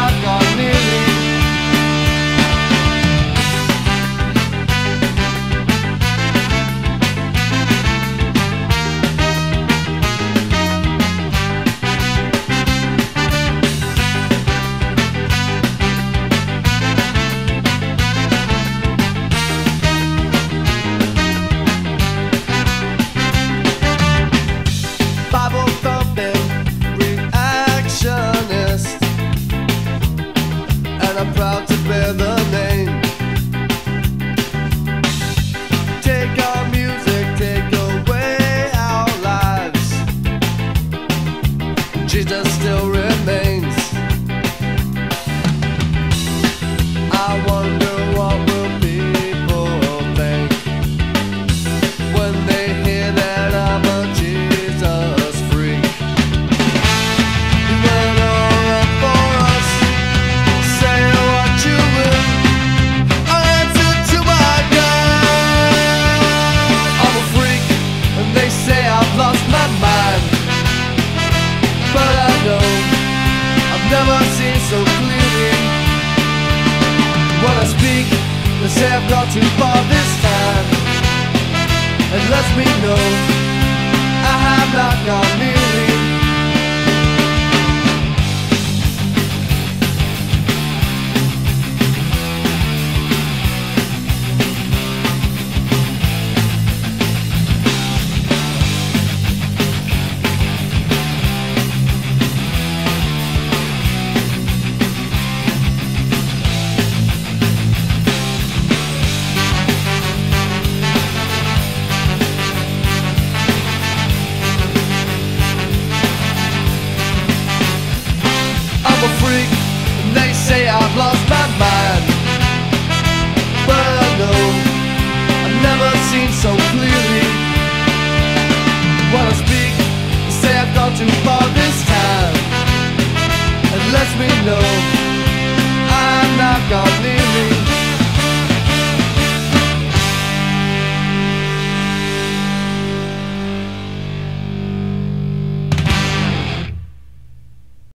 not gone nearly. Bible thumping reactionist, and I'm proud to bear the name. Take our music, take away our lives, Jesus still remains. I wonder what will people think when they hear that I'm a Jesus freak. He went all up for us, say what you will, I'll answer to my God. I'm a freak, and they say I've lost my mind, but I know I've never seen so clearly. When I speak, they say I've gone too far this time, and lets me know I have not gone near.